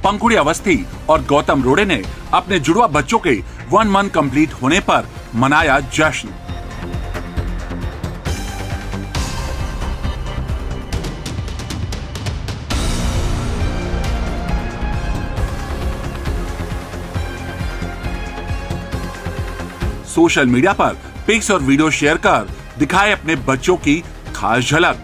पंखुड़ी अवस्थी और गौतम रोड़े ने अपने जुड़वा बच्चों के 1 मंथ कंप्लीट होने पर मनाया जश्न। सोशल मीडिया पर पिक्स और वीडियो शेयर कर दिखाए अपने बच्चों की खास झलक।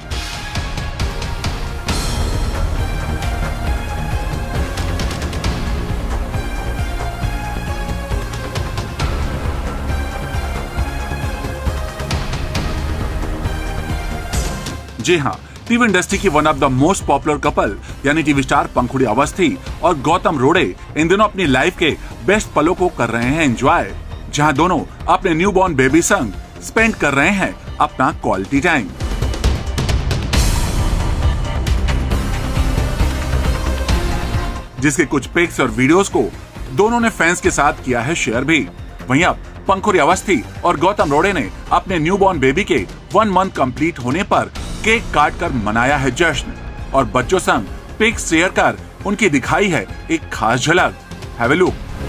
जी हां, टीवी इंडस्ट्री की one of the most popular couple यानी टीवी स्टार पंखुड़ी अवस्थी और गौतम रोड़े इन दिनों अपनी लाइफ के बेस्ट पलों को कर रहे हैं एंजॉय, जहां दोनों अपने न्यूबॉर्न बेबी संग स्पेंड कर रहे हैं अपना क्वालिटी टाइम। जिसके कुछ पिक्स और वीडियोस को दोनों ने फैंस के साथ किया है शेयर भी। वहीं अब पंखुड़ी अवस्थी और गौतम रोड़े ने अपने न्यूबॉर्न बेबी के 1 मंथ कंप्लीट होने पर केक काट कर मनाया है जश्न और बच्चों संग पिक्स शेयर कर उनकी दिखाई है एक खास झलक। Have a look.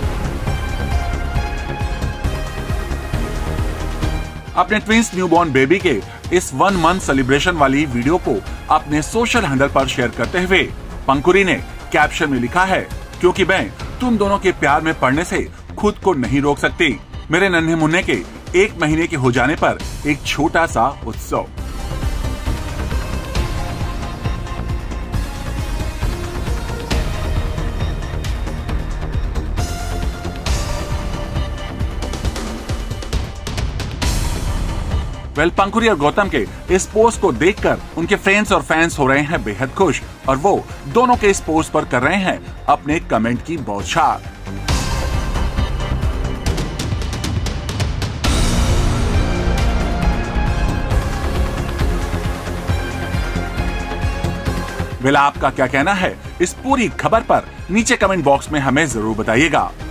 अपने ट्विंस न्यूबॉर्न बेबी के इस 1 मंथ सेलिब्रेशन वाली वीडियो को अपने सोशल हैंडल पर शेयर करते हुए पंखुड़ी ने कैप्शन में लिखा है, क्योंकि मैं तुम दोनों के प्यार में पड़ने से खुद को नहीं रोक सकती। मेरे नन्हे मुन्ने के 1 महीने के हो जाने पर एक छोटा सा उत्सव। पंखुड़ी और गौतम के इस पोस्ट को देखकर उनके फ्रेंड्स और फैंस हो रहे हैं बेहद खुश और वो दोनों के इस पोस्ट पर कर रहे हैं अपने कमेंट की बौछार। आपका क्या कहना है इस पूरी खबर पर नीचे कमेंट बॉक्स में हमें जरूर बताइएगा।